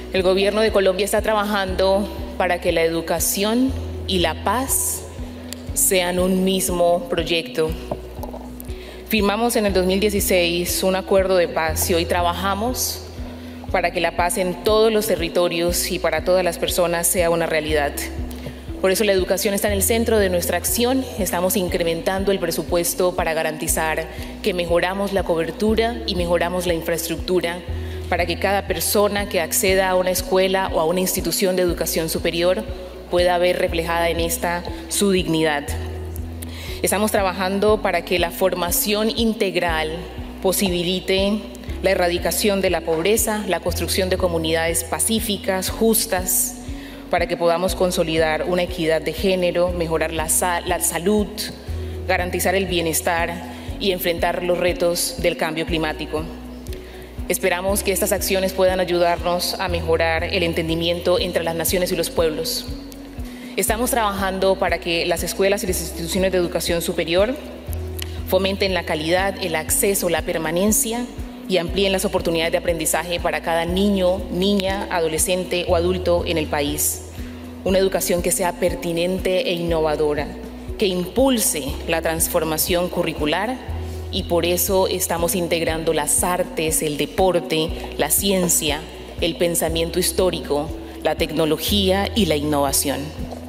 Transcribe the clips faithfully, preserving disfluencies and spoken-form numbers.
El gobierno de Colombia está trabajando para que la educación y la paz sean un mismo proyecto. Firmamos en el dos mil dieciséis un acuerdo de paz y hoy trabajamos para que la paz en todos los territorios y para todas las personas sea una realidad. Por eso la educación está en el centro de nuestra acción. Estamos incrementando el presupuesto para garantizar que mejoramos la cobertura y mejoramos la infraestructura para que cada persona que acceda a una escuela o a una institución de educación superior pueda ver reflejada en esta su dignidad. Estamos trabajando para que la formación integral posibilite la erradicación de la pobreza, la construcción de comunidades pacíficas, justas, para que podamos consolidar una equidad de género, mejorar la, la salud, garantizar el bienestar y enfrentar los retos del cambio climático. Esperamos que estas acciones puedan ayudarnos a mejorar el entendimiento entre las naciones y los pueblos. Estamos trabajando para que las escuelas y las instituciones de educación superior fomenten la calidad, el acceso, la permanencia y amplíen las oportunidades de aprendizaje para cada niño, niña, adolescente o adulto en el país. Una educación que sea pertinente e innovadora, que impulse la transformación curricular, y por eso estamos integrando las artes, el deporte, la ciencia, el pensamiento histórico, la tecnología y la innovación.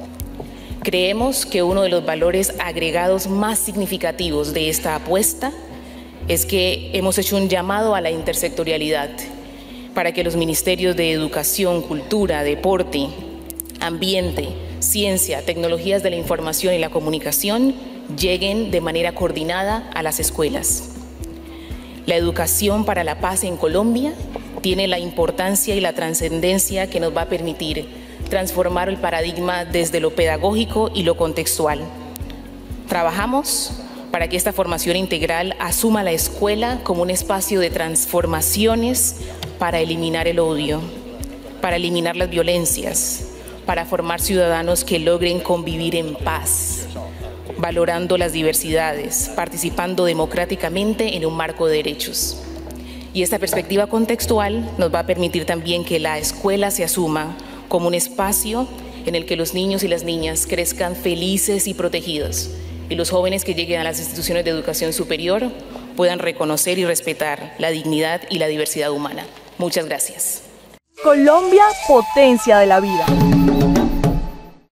Creemos que uno de los valores agregados más significativos de esta apuesta es que hemos hecho un llamado a la intersectorialidad para que los ministerios de Educación, Cultura, Deporte, Ambiente, Ciencia, Tecnologías de la Información y la Comunicación lleguen de manera coordinada a las escuelas. La educación para la paz en Colombia tiene la importancia y la trascendencia que nos va a permitir transformar el paradigma desde lo pedagógico y lo contextual. Trabajamos para que esta formación integral asuma la escuela como un espacio de transformaciones para eliminar el odio, para eliminar las violencias, para formar ciudadanos que logren convivir en paz, valorando las diversidades, participando democráticamente en un marco de derechos. Y esta perspectiva contextual nos va a permitir también que la escuela se asuma como un espacio en el que los niños y las niñas crezcan felices y protegidos, y los jóvenes que lleguen a las instituciones de educación superior puedan reconocer y respetar la dignidad y la diversidad humana. Muchas gracias. Colombia, potencia de la vida.